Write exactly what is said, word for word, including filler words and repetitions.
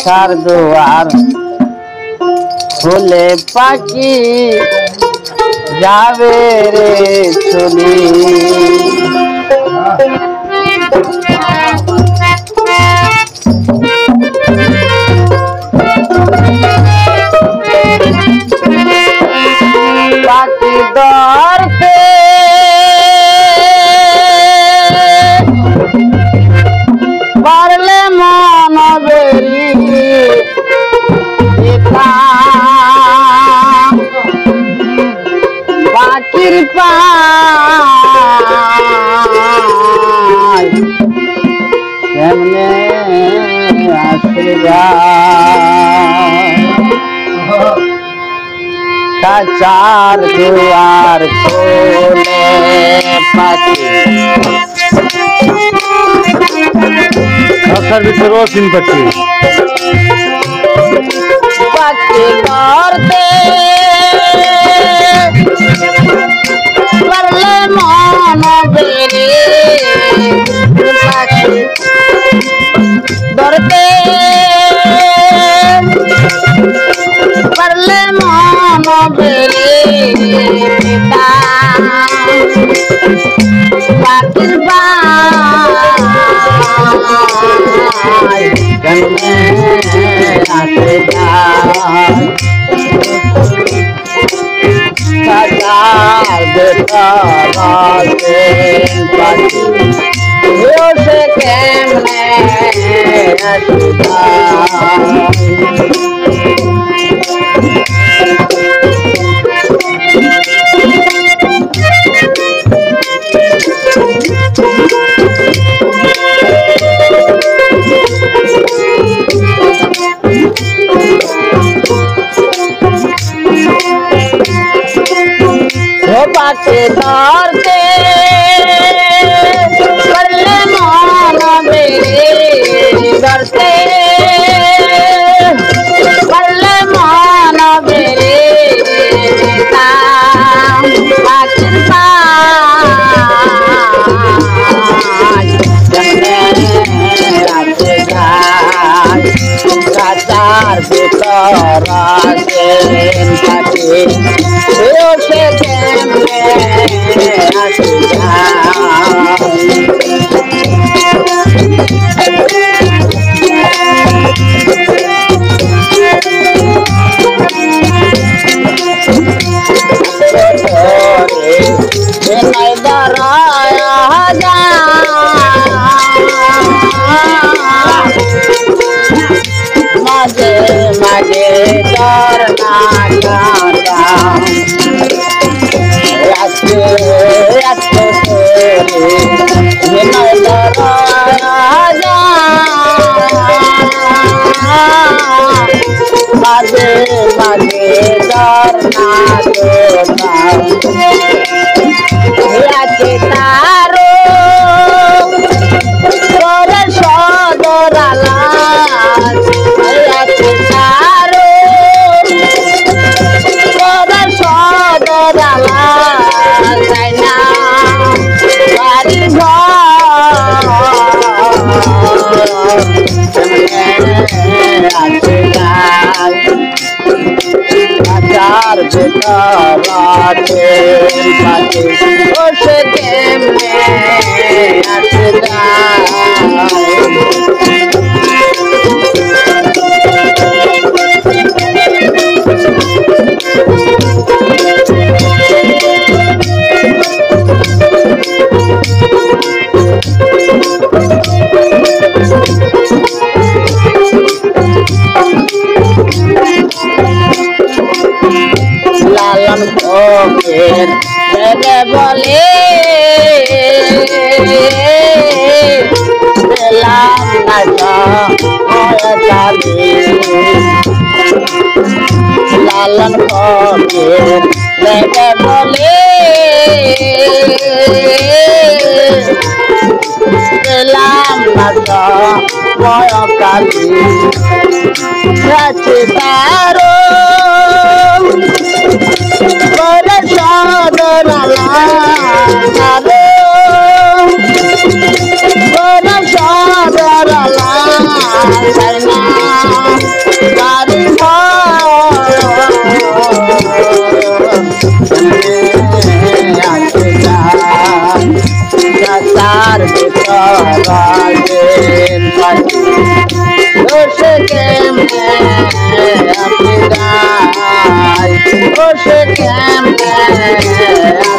আশার দুয়ার খুলে পাখি যাবে রে চলি। পাখি ধরতে পারলে মন বেরি পাখির পায় কেমনে আসে কাচার দুয়ার খোলে পাখি আশার ভিতরে অসীম পাখি পাখি ধরতে পারলে মন বেরে পাখি ধরতে পারলে মন বেরে পাখির পায় কেমনে আসে কাজার বেতারে পাখি সে কেমনে আসে পাখি ধরতে পারলে মন বেরে ধরতে পারলে মন বেরে পাখির পায় রাতে যায় কাচার ভিতর পাখি সে কেমনে আসে মাঝে মাঝে ডর না রাতে রাতে মাঝে মাঝে ডর না রাতে তারো করে সদরালা রাতে তারো করে সদরালা যায় না বাড়ি ঘর আসে কাচার বেতারে পাখি সে কেমনে আসে লালন ফকির বলে পেলাম না লালন ফকির বলে পেলাম না ময়কালি রাতে তারো করে সদরালা করে সদরালা Rajen Pati Doshe Kemne Apidai Doshe Kemne